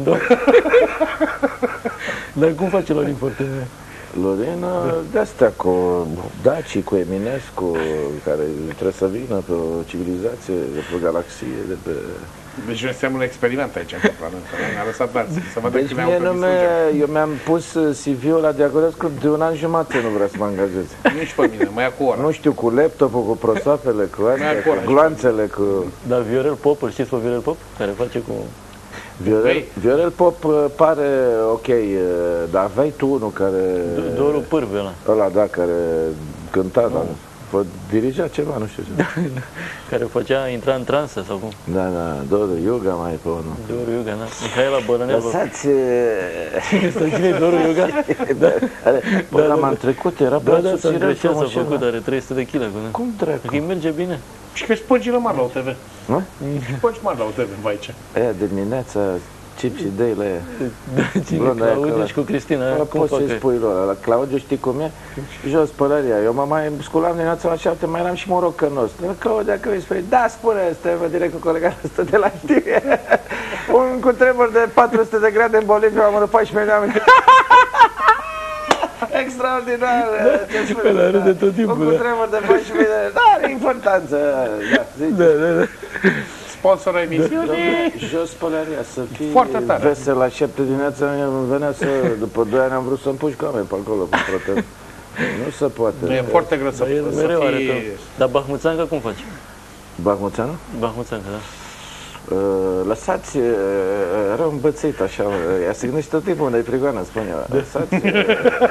[SPEAKER 2] Dar cum face Lorin Fortunaș?
[SPEAKER 1] Lorin, de-astea cu Daci, cu Eminescu, care trebuie să vină pe o civilizație, de pe o galaxie, de pe...
[SPEAKER 3] Deci noi suntem un experiment aici în Parlament. Ne-a lăsat dați, să văd
[SPEAKER 1] deci
[SPEAKER 3] cine
[SPEAKER 1] mie nu eu mi-am pus C V-ul la Diaconescu de un an jumate, nu vrea să mă angajeze.
[SPEAKER 3] Nici pe mine, mai ia cu ora.
[SPEAKER 1] Nu știu, cu laptopul, cu prosoapele, cu astea, cu gloanțele, cu...
[SPEAKER 2] Dar Viorel Pop, îl știți pe Viorel Pop? Care face cu...
[SPEAKER 1] Viorel, Viorel Pop pare ok, dar aveai tu unul care...
[SPEAKER 2] Doru Pârve ăla.
[SPEAKER 1] Ăla, da, care cânta, dar pot dirija ceva, nu știu ce.
[SPEAKER 2] Care făcea, intra în transă sau cum?
[SPEAKER 1] Da, da, Doru Iuga mai pe unul.
[SPEAKER 2] Doru Iuga, da. Mihaela Bălăneavu.
[SPEAKER 1] Lăsați...
[SPEAKER 2] Este cine Doru Iuga?
[SPEAKER 1] Da, m-am trecut, era
[SPEAKER 2] Da, da, s-a
[SPEAKER 1] brațul
[SPEAKER 2] îngreșat, s-a
[SPEAKER 1] mașină.
[SPEAKER 2] făcut, are trei sute de kilograme.
[SPEAKER 1] Cum dracu?
[SPEAKER 2] Că îi merge bine.
[SPEAKER 3] Și că spăgi mari la U T V.
[SPEAKER 1] Nu?
[SPEAKER 3] Spăgi mari la U T V aici.
[SPEAKER 1] Aia de dimineața, chip și dei-le aia.
[SPEAKER 2] Da, cine?
[SPEAKER 1] Blonda aia
[SPEAKER 2] Claudiu
[SPEAKER 1] căla.
[SPEAKER 2] și cu Cristina.
[SPEAKER 1] Ăla
[SPEAKER 2] Cum
[SPEAKER 1] poți
[SPEAKER 2] fac?
[SPEAKER 1] să-i spui lor, la Claudiu știi cum e? Jos pălăria. Eu mă mai sculam dimineața la șapte, mai eram și morocănos. La Claudiu, că îi spui, da, spune, stă direct cu colega ăsta de la știre. Un cutremur de patru sute de grade în Bolivia, am urât paisprezece minute. Extraordinar! Ce spune?
[SPEAKER 2] Ăla râde tot timpul,
[SPEAKER 1] Un
[SPEAKER 2] da.
[SPEAKER 1] cutremur de paisprezece minute. Da, are importanță. Da, zici.
[SPEAKER 2] Da, da, da.
[SPEAKER 3] Sponsorul emisiunii.
[SPEAKER 1] Jos pălăria, să fii
[SPEAKER 3] Foarte tare.
[SPEAKER 1] vesel la șapte dimineața, îmi venea să, după doi ani am vrut să-mi puși oameni pe acolo, pe protest. Nu se poate.
[SPEAKER 3] E foarte greu să,
[SPEAKER 2] Dar el
[SPEAKER 3] să
[SPEAKER 2] mereu are
[SPEAKER 3] fii...
[SPEAKER 2] tot. Dar Bahmuțanca cum faci?
[SPEAKER 1] Bahmuțeanu?
[SPEAKER 2] Bahmuțanca, da.
[SPEAKER 1] Uh, lăsați, uh, rău îmbățit așa, uh, ea se gândește tot timpul unde e prigoană, spun eu. Lăsați, uh,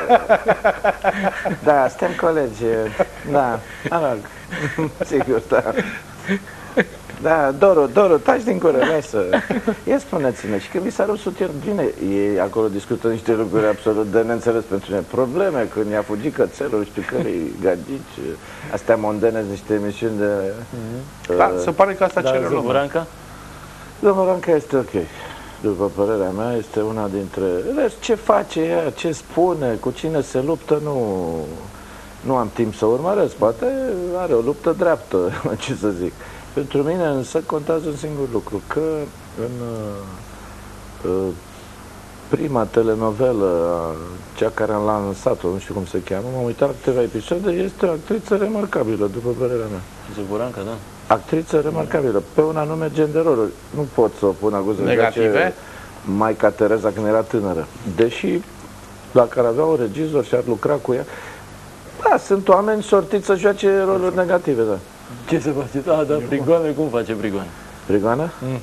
[SPEAKER 1] da, suntem colegi, uh, da, mă rog, sigur, da. Da, Doru, Doru, taci din gură, lasă. Ia spuneți-ne, și că vi s-a rupt el bine, ei acolo discută niște lucruri absolut de neînțeles pentru mine. Probleme, când i-a fugit cățelul, știu cărei gagici, astea mondene, niște emisiuni de...
[SPEAKER 3] Mm-hmm. Uh, da, se pare că asta
[SPEAKER 2] Dar
[SPEAKER 3] cere lumea.
[SPEAKER 2] Zuburanca?
[SPEAKER 1] Zuburanca este ok. După părerea mea, este una dintre... Rest, ce face ea, ce spune, cu cine se luptă, nu... Nu am timp să urmăresc, poate are o luptă dreaptă, ce să zic. Pentru mine însă contează un singur lucru, că în uh, prima telenovelă, cea care am lansat-o, nu știu cum se cheamă, m-am uitat la câteva episoade, este o actriță remarcabilă, după părerea mea.
[SPEAKER 2] Zuburanca, da.
[SPEAKER 1] Actriță remarcabilă, pe un anume gen de roluri. Nu pot să o pun acuză.
[SPEAKER 3] Negative?
[SPEAKER 1] Maica Tereza când era tânără. Deși, dacă ar avea un regizor și ar lucra cu ea, da, sunt oameni sortiți să joace roluri negative, da.
[SPEAKER 2] Ce se face? Ah, da, Prigoane, cum face Prigoane?
[SPEAKER 1] Prigoană? Mm.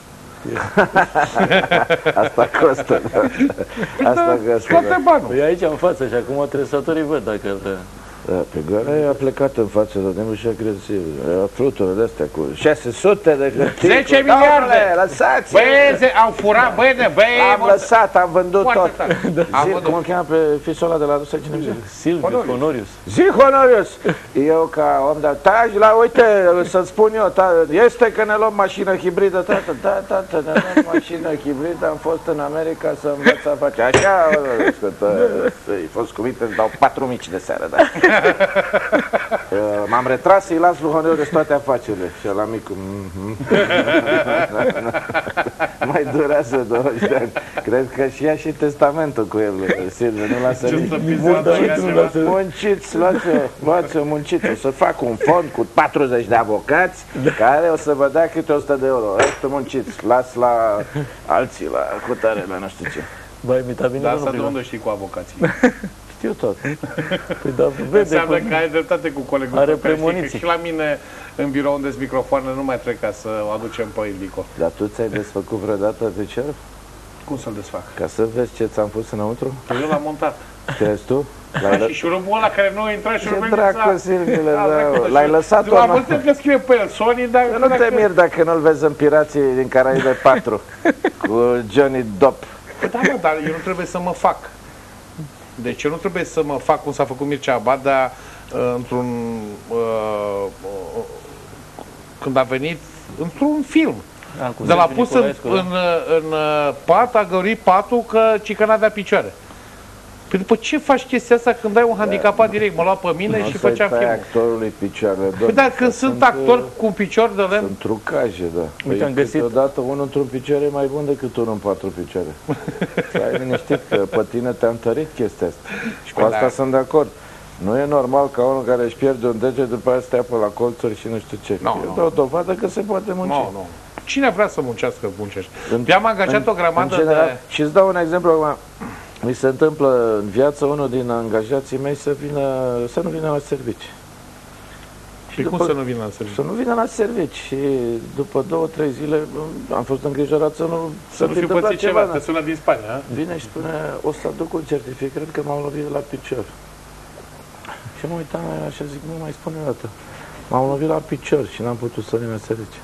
[SPEAKER 1] Asta costă, da. Asta costă,
[SPEAKER 3] Scoate
[SPEAKER 1] da.
[SPEAKER 3] banul.
[SPEAKER 2] Păi aici în față și acum tresătorii văd dacă îl...
[SPEAKER 1] Da, Prigoană a plecat în față de timpul și agresiv. Fluturile astea cu șase sute de hârtii.
[SPEAKER 3] zece miliarde!
[SPEAKER 1] Lăsați!
[SPEAKER 3] Băie, au furat, băie, băie!
[SPEAKER 1] Am lăsat, am vândut tot.
[SPEAKER 3] Am
[SPEAKER 1] Zi,
[SPEAKER 3] vândut.
[SPEAKER 1] cum îl cheamă pe fisul ăla de la Rusia, cine zice?
[SPEAKER 2] Silviu, Honorius.
[SPEAKER 1] Zi, Honorius! Eu ca om de... Taci, la, uite, să-ți spun eu, ta, este că ne luăm mașină hibridă, tată. Da, tată, ne luăm mașină hibridă, am fost în America să învăț să face. Așa, ai fost cu mine, îți dau patru mici de seară, da. M-am retras să-i las lui Honorius toate afacerile. Și la micul... Mai durează douăzeci de ani. Cred că și ia și testamentul cu el, Silviu, nu lasă nimic. Munciți, luați-o, luați-o, munciți. O să fac un fond cu patruzeci de avocați care o să vă dea câte o sută de euro. Restul munciți, las la alții, la cutare, la nu știu ce.
[SPEAKER 2] Băi, mi-a bine,
[SPEAKER 3] Dar
[SPEAKER 2] nu
[SPEAKER 3] asta de
[SPEAKER 2] Prigoane.
[SPEAKER 3] unde știi cu avocații?
[SPEAKER 1] Știu tot.
[SPEAKER 2] Păi da, vede,
[SPEAKER 3] Înseamnă
[SPEAKER 2] păi,
[SPEAKER 3] că ai dreptate cu colegul
[SPEAKER 2] Are
[SPEAKER 3] tău, că știi că
[SPEAKER 2] premoniții.
[SPEAKER 3] și la mine în birou unde sunt microfoane nu mai trec ca să o aducem pe Indico.
[SPEAKER 1] Dar tu ți-ai desfăcut vreodată piciorul?
[SPEAKER 3] Cum să-l desfac?
[SPEAKER 1] Ca să vezi ce ți-am pus înăuntru?
[SPEAKER 3] Păi eu l-am montat.
[SPEAKER 1] Crezi tu?
[SPEAKER 3] Da, și șurubul ăla care nu intra și
[SPEAKER 1] Ce dracu, Silviule, da, l-ai lăsat-o?
[SPEAKER 3] Am văzut că scrie pe el Sony, dar...
[SPEAKER 1] Nu te mir dacă nu-l vezi în Pirații din Caraibe patru cu Johnny Depp.
[SPEAKER 3] Păi da, mă, dar eu nu trebuie să mă fac. Deci eu nu trebuie să mă fac cum s-a făcut Mircea Abad, dar uh, într-un... Uh, uh, când a venit într-un film.
[SPEAKER 2] A, cu
[SPEAKER 3] De la
[SPEAKER 2] Sergiu
[SPEAKER 3] pus în,
[SPEAKER 2] Nicolaescu, da.
[SPEAKER 3] în, în uh, pat, a găurit patul că cică n-avea picioare. Păi după ce faci chestia asta când ai un handicapat direct? Mă lua pe mine și făceam
[SPEAKER 1] filmul.
[SPEAKER 3] filmul.
[SPEAKER 1] Actorului picioarele,
[SPEAKER 3] Păi da, când sunt actori cu un picior de lemn,
[SPEAKER 1] Sunt trucaje, da.
[SPEAKER 2] Uite, am găsit-
[SPEAKER 1] Câteodată unul într-un picior e mai bun decât unul în patru picioare. Ai liniștit că pe tine te-a întărit chestia asta. Și cu
[SPEAKER 3] Păi
[SPEAKER 1] asta
[SPEAKER 3] da.
[SPEAKER 1] sunt de acord. Nu e normal ca unul care își pierde un deget, după aia stea pe la colțuri și nu știu ce.
[SPEAKER 3] Nu,
[SPEAKER 1] E
[SPEAKER 3] nu.
[SPEAKER 1] o dovadă că se poate munci.
[SPEAKER 3] nu, nu. Cine vrea să muncească, muncește.
[SPEAKER 1] În-
[SPEAKER 3] Eu am angajat
[SPEAKER 1] în-
[SPEAKER 3] o grămadă
[SPEAKER 1] în general,
[SPEAKER 3] de...
[SPEAKER 1] Și îți dau un exemplu acum. Mi se întâmplă în viață unul din angajații mei să vină, să nu vină la servici.
[SPEAKER 3] Și cum să nu vină la serviciu?
[SPEAKER 1] Să nu vină la servici. Și după două, trei zile am fost îngrijorat să nu
[SPEAKER 3] Să nu
[SPEAKER 1] fi
[SPEAKER 3] fi
[SPEAKER 1] întâmplat
[SPEAKER 3] pățit ceva,
[SPEAKER 1] da.
[SPEAKER 3] te sună din Spania, a?
[SPEAKER 1] Vine și spune, o să aduc un certificat că m-am lovit la picior. Și mă uitam la el așa, zic, nu mai spune o dată. M-am lovit la picior și n-am putut să nimeni serviciu.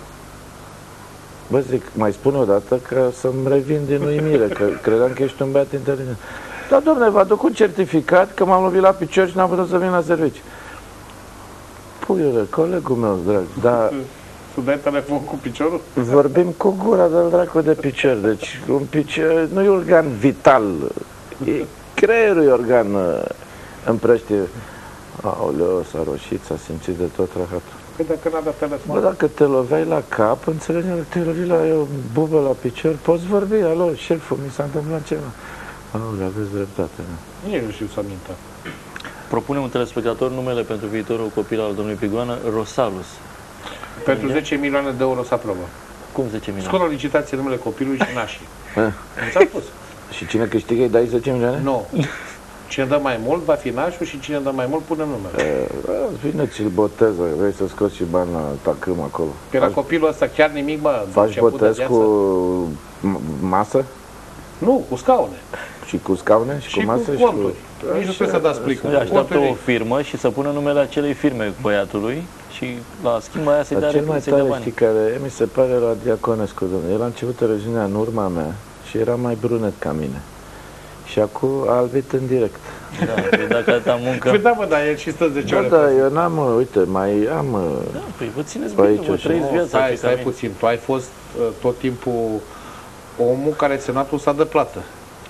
[SPEAKER 1] Bă, zic, mai spun o dată că să-mi revin din uimire, că credeam că ești un băiat inteligent. Da, dom'le, vă aduc un certificat că m-am lovit la picior și n-am putut să vin la serviciu. Puiule, colegul meu, drag, dar...
[SPEAKER 3] Să dai telefon cu piciorul?
[SPEAKER 1] Vorbim cu gura de-l dracu de picior, deci un picior nu e organ vital, e, creierul e organ împrăștie. Aoleu, s-a roșit, s-a simțit de tot rahatul.
[SPEAKER 3] Păi dacă n-a dat telefon?
[SPEAKER 1] Bă, dacă te loveai la cap, înțelegi, te lovi la o bubă la picior, poți vorbi, alo, șeful, mi s-a întâmplat ceva. Aoleu, aveți dreptate.
[SPEAKER 3] Nici nu știu să mintă.
[SPEAKER 2] Propune un telespectator numele pentru viitorul copil al domnului Pigoană, Rosalus.
[SPEAKER 3] Pentru zece milioane de euro se aprobă.
[SPEAKER 2] Cum zece milioane?
[SPEAKER 3] Scot la licitație numele copilului și nașii. Nu ți-a spus?
[SPEAKER 1] Și cine câștigă îi dai zece milioane?
[SPEAKER 3] Nu. Cine dă mai mult va fi nașul și cine dă mai mult pune numele.
[SPEAKER 1] Vine ți-l boteză, vrei să scoți și bani la tacâm acolo.
[SPEAKER 3] Pe la copilul ăsta chiar nimic, mă,
[SPEAKER 1] faci botez cu masă?
[SPEAKER 3] Nu, cu scaune.
[SPEAKER 1] Și cu scaune și,
[SPEAKER 3] și
[SPEAKER 1] cu masă
[SPEAKER 3] cu conturi. Nici nu trebuie să dați plicul.
[SPEAKER 2] Așteaptă o firmă și să pună numele acelei firme băiatului și la schimba aia să-i dea
[SPEAKER 1] cel mai
[SPEAKER 2] de
[SPEAKER 1] tare,
[SPEAKER 2] bani.
[SPEAKER 1] știi, care mi se pare la Diaconescu, domnule. El a început televiziunea în urma mea și era mai brunet ca mine. Și acum a albit în direct.
[SPEAKER 2] Da, dacă atâta muncă...
[SPEAKER 3] Păi da, mă, dar el și stă zece ore.
[SPEAKER 1] Da, da, eu n-am, uite, mai am...
[SPEAKER 2] Da, păi vă țineți bine, vă trăiți viața.
[SPEAKER 3] Stai, stai puțin, tu ai fost uh, tot timpul omul care senatul s-a de plată.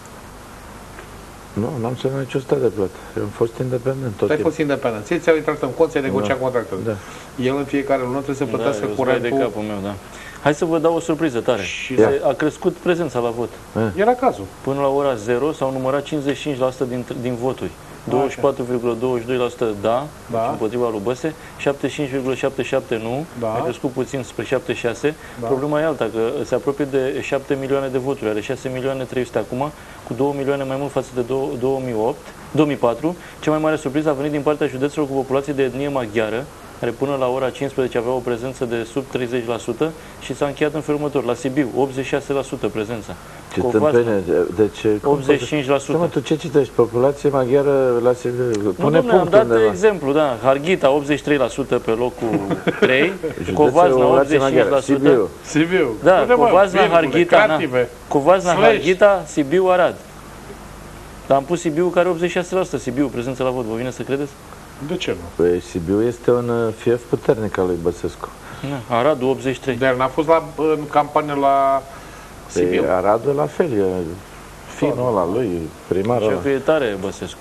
[SPEAKER 1] Nu, n-am semnat niciun stat de plată. Eu am fost independent tot
[SPEAKER 3] Tu ai
[SPEAKER 1] timpul.
[SPEAKER 3] fost independent. Ție ți-au intrat în cont, ți-ai negociat
[SPEAKER 1] Da.
[SPEAKER 3] contractele.
[SPEAKER 1] Da.
[SPEAKER 3] El în fiecare lună trebuie să plătească
[SPEAKER 2] da,
[SPEAKER 3] curentul.
[SPEAKER 2] de capul meu, da. Hai să vă dau o surpriză tare.
[SPEAKER 3] Și
[SPEAKER 2] Se, a crescut prezența la vot.
[SPEAKER 3] era cazul.
[SPEAKER 2] Până la ora zero s-au numărat cincizeci și cinci la sută din, din voturi. douăzeci și patru virgulă douăzeci și doi la sută da,
[SPEAKER 3] Da.
[SPEAKER 2] împotriva lui Băse, șaptezeci și cinci virgulă șaptezeci și șapte nu,
[SPEAKER 3] Da.
[SPEAKER 2] a crescut puțin spre șaptezeci și șase.
[SPEAKER 3] Da.
[SPEAKER 2] Problema e alta, că se apropie de șapte milioane de voturi, are șase milioane trei sute acum, cu două milioane mai mult față de două mii opt, două mii patru. Cea mai mare surpriză a venit din partea județelor cu populație de etnie maghiară, care până la ora cincisprezece avea o prezență de sub treizeci la sută și s-a încheiat în felul următor. La Sibiu, optzeci și șase la sută prezența.
[SPEAKER 1] Ce tâmpenie, de ce?
[SPEAKER 2] optzeci și cinci la sută.
[SPEAKER 1] Mă, tu ce citești? Populație maghiară la Sibiu?
[SPEAKER 2] Pune nu, am dat undeva. Exemplu, da. Harghita, optzeci și trei la sută pe locul trei, Covazna, optzeci și cinci la sută.
[SPEAKER 1] Sibiu.
[SPEAKER 3] Sibiu.
[SPEAKER 2] Da, Covazna, Harghita, na. Covazna, Harghita, Sibiu, Arad. Dar am pus Sibiu care optzeci și șase la sută. Sibiu, prezență la vot. Vă vine să credeți?
[SPEAKER 3] De ce nu?
[SPEAKER 1] Păi Sibiu este un fief puternic al lui Băsescu.
[SPEAKER 2] Da, Aradul optzeci și trei.
[SPEAKER 3] Dar n-a fost la, în campanie la Sibiu.
[SPEAKER 1] Păi Aradul la fel, e finul ăla lui, primarul ăla.
[SPEAKER 2] Șeful e tare, Băsescu.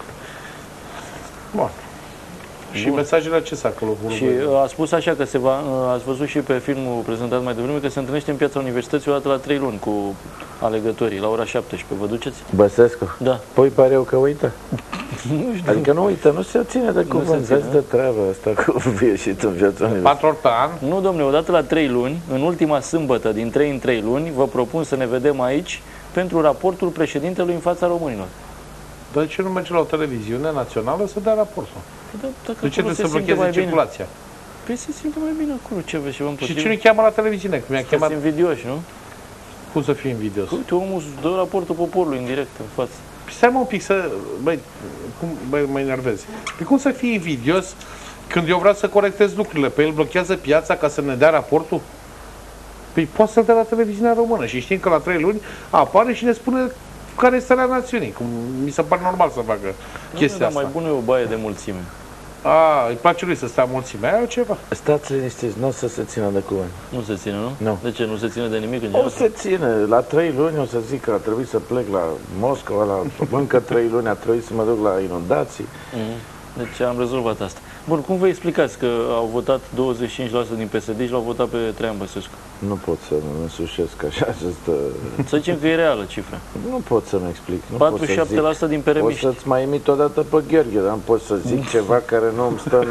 [SPEAKER 3] Bun. Și
[SPEAKER 2] Bun.
[SPEAKER 3] mesajele acestea acolo.
[SPEAKER 2] Și a spus așa că se va, ați văzut și pe filmul prezentat mai devreme, că se întâlnește în piața Universității o dată la trei luni cu alegătorii, la ora șaptesprezece. Vă duceți?
[SPEAKER 1] Băsescu?
[SPEAKER 2] Da.
[SPEAKER 1] Păi pare eu că uită.
[SPEAKER 2] Nu știu.
[SPEAKER 1] Adică nu uită, nu se ține de cuvânt, vezi de treabă asta cu ieșit în viața Universității.
[SPEAKER 3] Patru ori pe an?
[SPEAKER 2] Nu, domnule, odată la trei luni, în ultima sâmbătă din trei în trei luni, vă propun să ne vedem aici pentru raportul președintelui în fața românilor.
[SPEAKER 3] Dar de ce nu merge la o televiziune națională să dea raportul?
[SPEAKER 2] Da,
[SPEAKER 3] de ce trebuie să blocheze circulația?
[SPEAKER 2] Păi se simte mai bine acolo, ce vezi ceva împotriva.
[SPEAKER 3] Și cine cheamă la televiziune? Că mi-a chemat...
[SPEAKER 2] invidioși, nu?
[SPEAKER 3] Cum să fie invidios?
[SPEAKER 2] Uite, omul dă raportul poporului în direct, în față.
[SPEAKER 3] Păi stai mă un pic să... Băi, cum, băi mă enervezi. Păi cum să fie invidios când eu vreau să corectez lucrurile? Păi el blochează piața ca să ne dea raportul? Păi poate să-l dea la televiziunea română și știm că la trei luni apare și ne spune care este starea națiunii. Cum mi se pare normal să facă
[SPEAKER 2] nu,
[SPEAKER 3] chestia
[SPEAKER 2] da,
[SPEAKER 3] asta.
[SPEAKER 2] Mai bună e o baie de mulțime.
[SPEAKER 3] A, îi place lui să stea mulțimea, aia ceva.
[SPEAKER 1] Stați liniștiți, nu o să se țină de cuvânt.
[SPEAKER 2] Nu se ține, nu?
[SPEAKER 1] Nu.
[SPEAKER 2] De ce? Nu se ține de nimic în
[SPEAKER 1] O
[SPEAKER 2] general?
[SPEAKER 1] se ține. La trei luni o să zic că a trebuit să plec la Moscova, la încă trei luni a trebuit să mă duc la inundații.
[SPEAKER 2] Mm-hmm. Deci am rezolvat asta. Bun, cum vă explicați că au votat douăzeci și cinci la sută din P S D și l-au votat pe Traian Băsescu?
[SPEAKER 1] Nu pot să mă însușesc așa această...
[SPEAKER 2] Să zicem că e reală cifra.
[SPEAKER 1] Nu pot să-mi explic. Nu
[SPEAKER 2] patruzeci și șapte la sută din peremiști.
[SPEAKER 1] O să-ți mai imit odată pe Gheorghe, dar nu pot să zic ceva care nu îmi stă în...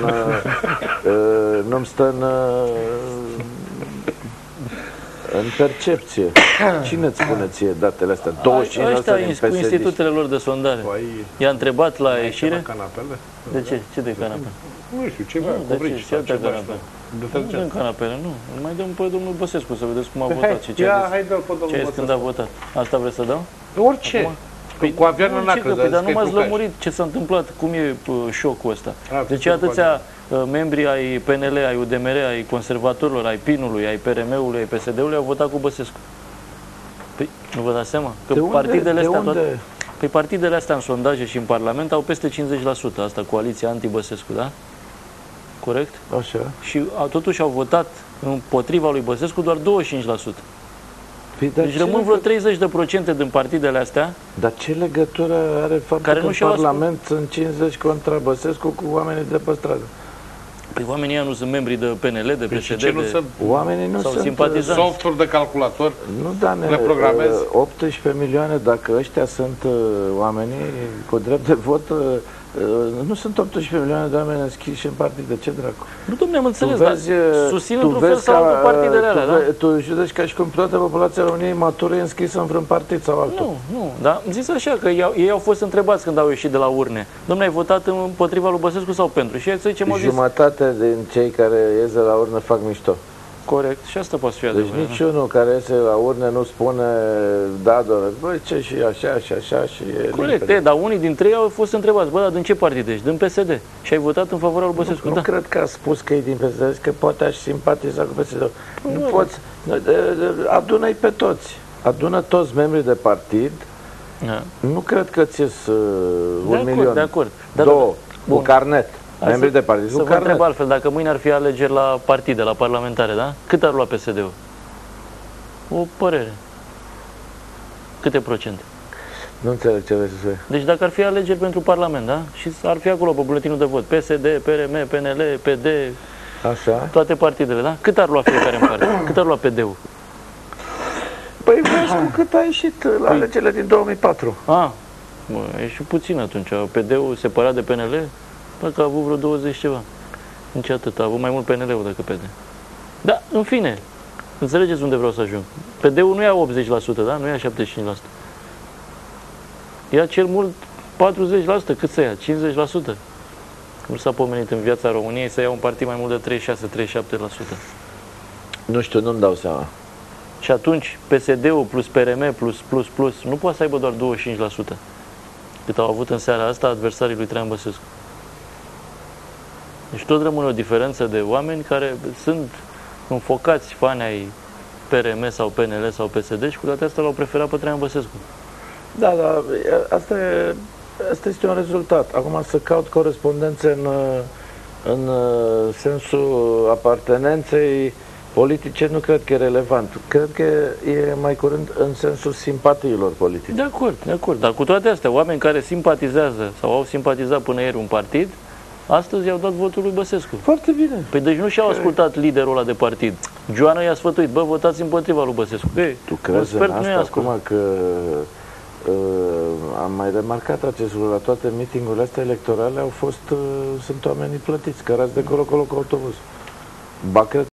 [SPEAKER 1] uh, nu îmi stă în... Uh, în percepție. Cine îți spune ție datele astea? douăzeci și cinci la sută din P S D.
[SPEAKER 2] Cu institutele lor de sondare. I-a întrebat la ieșire?
[SPEAKER 3] Canapele?
[SPEAKER 2] De ce? Ce de canapele?
[SPEAKER 3] Nu știu, ceva,
[SPEAKER 2] Nu, de ce? Ce de canapele? Nu dăm canapele, nu. Îl mai dăm pe domnul Băsescu să vedeți cum a votat și ce a zis. Ce a zis când a votat. Asta vreți să dau?
[SPEAKER 3] Orice. Cu avionul n-a
[SPEAKER 2] crezut. Dar nu m-ați lămurit ce s-a întâmplat, cum e șocul ăsta. De ce atâția uh, membrii ai P N L, ai U D M R, ai conservatorilor, ai P I N-ului, ai P R M-ului, ai P S D-ului au votat cu Băsescu. Păi, nu vă dați seama? Că
[SPEAKER 1] de unde?
[SPEAKER 2] partidele
[SPEAKER 1] de
[SPEAKER 2] astea,
[SPEAKER 1] unde?
[SPEAKER 2] toate, păi partidele astea în sondaje și în Parlament au peste cincizeci la sută, asta coaliția anti-Băsescu, da? Corect?
[SPEAKER 1] Așa.
[SPEAKER 2] Și a, totuși au votat împotriva lui Băsescu doar douăzeci și cinci la sută.
[SPEAKER 1] Păi,
[SPEAKER 2] deci rămân vreo treizeci de procente din partidele astea.
[SPEAKER 1] Dar ce legătură are faptul
[SPEAKER 2] care
[SPEAKER 1] că
[SPEAKER 2] nu
[SPEAKER 1] în
[SPEAKER 2] și-au
[SPEAKER 1] Parlament sunt cincizeci contra Băsescu cu oamenii de pe stradă?
[SPEAKER 2] Păi oamenii ăia nu sunt membri de P N L, de P S D,
[SPEAKER 3] ce nu
[SPEAKER 2] de...
[SPEAKER 3] sunt
[SPEAKER 1] Oamenii nu
[SPEAKER 2] sau
[SPEAKER 1] sunt
[SPEAKER 2] simpatizanți.
[SPEAKER 3] softuri de calculator.
[SPEAKER 1] Nu, Dane,
[SPEAKER 3] le programezi.
[SPEAKER 1] optsprezece milioane, dacă ăștia sunt uh, oamenii cu drept de vot, uh, nu sunt optsprezece milioane de oameni înscriși în partide, ce dracu?
[SPEAKER 2] Nu, dom'le, am înțeles,
[SPEAKER 1] Tu vezi,
[SPEAKER 2] dar susțin
[SPEAKER 1] tu
[SPEAKER 2] într-un fel
[SPEAKER 1] vezi
[SPEAKER 2] sau
[SPEAKER 1] ca,
[SPEAKER 2] altul partidele alea,
[SPEAKER 1] tu,
[SPEAKER 2] da?
[SPEAKER 1] tu judeci ca și cum toată populația României matură e înscrisă în vreun partid sau altul.
[SPEAKER 2] Nu, nu, dar îmi zis așa, că ei, ei au fost întrebați când au ieșit de la urne. Dom'le, ai votat împotriva lui Băsescu sau pentru? Și ei să zicem, au zis...
[SPEAKER 1] Jumătate din cei care ies de la urnă fac mișto.
[SPEAKER 2] Corect, și asta poate fi
[SPEAKER 1] Deci
[SPEAKER 2] adevărat.
[SPEAKER 1] niciunul care iese la urne nu spune da, doamne, băi, ce și așa și așa și e
[SPEAKER 2] Corect, e, dar unii dintre ei au fost întrebați, bă, dar din ce partid ești? Din P S D. Și ai votat în favoarea lui Băsescu,
[SPEAKER 1] Nu,
[SPEAKER 2] da.
[SPEAKER 1] nu cred că a spus că e din P S D, că poate aș simpatiza cu P S D. Nu poți, adună-i pe toți. Adună toți membrii de partid.
[SPEAKER 2] Da.
[SPEAKER 1] Nu cred că ți-s uh, un
[SPEAKER 2] De acord,
[SPEAKER 1] milion,
[SPEAKER 2] de acord. Da,
[SPEAKER 1] două,
[SPEAKER 2] da.
[SPEAKER 1] cu carnet.
[SPEAKER 2] Hai
[SPEAKER 1] Membrii
[SPEAKER 2] să,
[SPEAKER 1] de partid
[SPEAKER 2] să
[SPEAKER 1] cu
[SPEAKER 2] vă întreb
[SPEAKER 1] carnet.
[SPEAKER 2] altfel, dacă mâine ar fi alegeri la partide, la parlamentare, da? Cât ar lua P S D-ul? O părere. Câte procente?
[SPEAKER 1] Nu înțeleg ce vrei să spui.
[SPEAKER 2] Deci dacă ar fi alegeri pentru Parlament, da? Și ar fi acolo pe buletinul de vot, P S D, P R M, P N L, P D,
[SPEAKER 1] Așa.
[SPEAKER 2] toate partidele, da? Cât ar lua fiecare în parte? Cât ar lua P D-ul?
[SPEAKER 1] Păi vezi cu cât a ieșit la
[SPEAKER 2] Păi-
[SPEAKER 1] alegerile din două mii patru.
[SPEAKER 2] A, bă, e și puțin atunci. P D-ul separat de P N L, dacă a avut vreo douăzeci ceva. Nici atât, a avut mai mult P N L-ul decât P D. Da, în fine, înțelegeți unde vreau să ajung. P D-ul nu ia optzeci la sută, da? Nu ia șaptezeci și cinci la sută. Ia cel mult patruzeci la sută, cât să ia? cincizeci la sută. Nu s-a pomenit în viața României să ia un partid mai mult de treizeci și șase treizeci și șapte la sută.
[SPEAKER 1] Nu știu, nu-mi dau seama.
[SPEAKER 2] Și atunci P S D-ul plus P R M plus plus plus nu poate să aibă doar douăzeci și cinci la sută. Cât au avut în seara asta adversarii lui Traian Băsescu. Deci tot rămâne o diferență de oameni care sunt înfocați fani ai P R M sau P N L sau P S D și cu toate astea l-au preferat pe Traian Băsescu.
[SPEAKER 1] Da, da, asta, e, asta este un rezultat. Acum să caut corespondențe în, în sensul apartenenței politice nu cred că e relevant. Cred că e mai curând în sensul simpatiilor politice.
[SPEAKER 2] De acord, de acord. Dar cu toate astea, oameni care simpatizează sau au simpatizat până ieri un partid, astăzi i-au dat votul lui Băsescu.
[SPEAKER 1] Foarte bine.
[SPEAKER 2] Păi deci nu și-au ascultat liderul ăla de partid. Joana i-a sfătuit, bă, votați împotriva lui Băsescu. Ei,
[SPEAKER 1] Tu crezi în
[SPEAKER 2] nu
[SPEAKER 1] asta
[SPEAKER 2] ascult.
[SPEAKER 1] acum că uh, am mai remarcat acest lucru la toate meetingurile astea electorale au fost, uh, sunt oamenii plătiți, cărați de colo-colo cu autobuz. Ba, cred